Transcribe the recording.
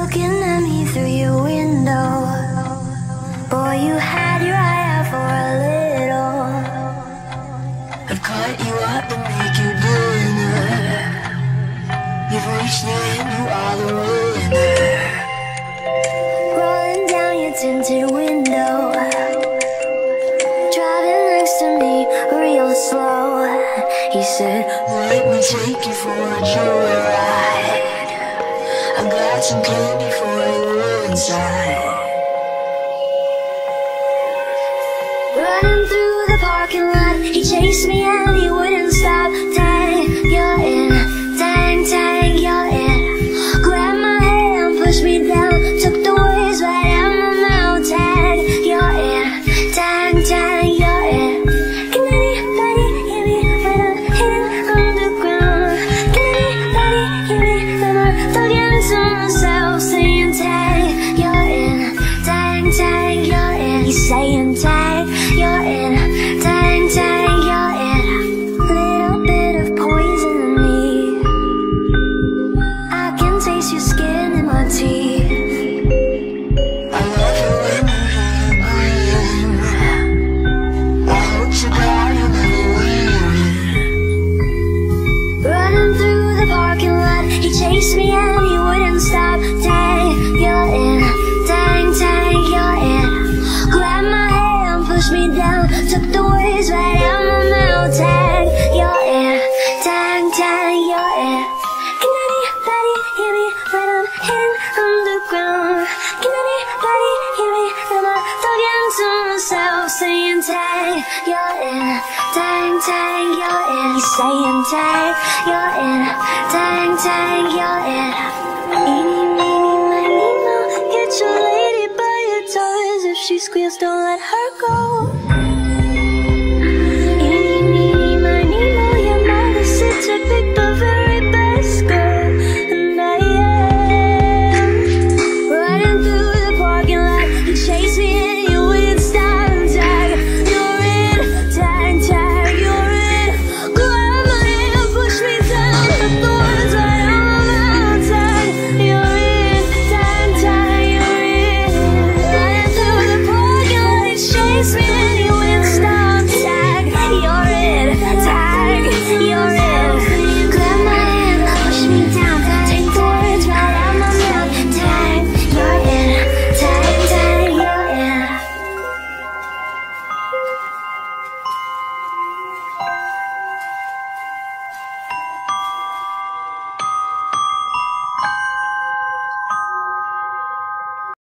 looking at me through your window. Boy, you had your eye out for a little. I've cut you up and make you dinner. You've reached the end, you are the winner. Rolling down your tinted window, driving next to me real slow. He said, let me take you for a joyride. I've got some candy for you inside. Running through the parking lot, he chased me and he wouldn't stop. Tang, you're in. Tang, tang, you're in. Grabbed my hand, pushed me down, took the words right out my mouth. Tang, you're in. Tang, tang, you're in. Can anybody hear me when I'm hitting on the ground? Can anybody hear me when I'm talking to myself, saying tang, you're in. Tang, tang, you're in. He's saying tang, you're in. Tang, tang, you're in. Little bit of poison in me. I can taste your skin in my teeth. I love it when you hear me breathing. I hope to God you're never leaving. Running through the parking lot, he chased me and he wouldn't stop. Tang, you're in. Tang, tang, you're in. Grabbed my hand, pushed me down, took the words right out my mouth. Tang, you're in. Tang, tang, you're in. Can anybody hear me when I'm hitting on the ground? Can anybody hear me when I'm talking to myself, saying tang, you're in. Tang, tang, you're in. He's saying tang, you're in. Tang, tang, you're in. Eeny, meeny, miny, moe, get your lady by your toes. If she squeals, don't let her go.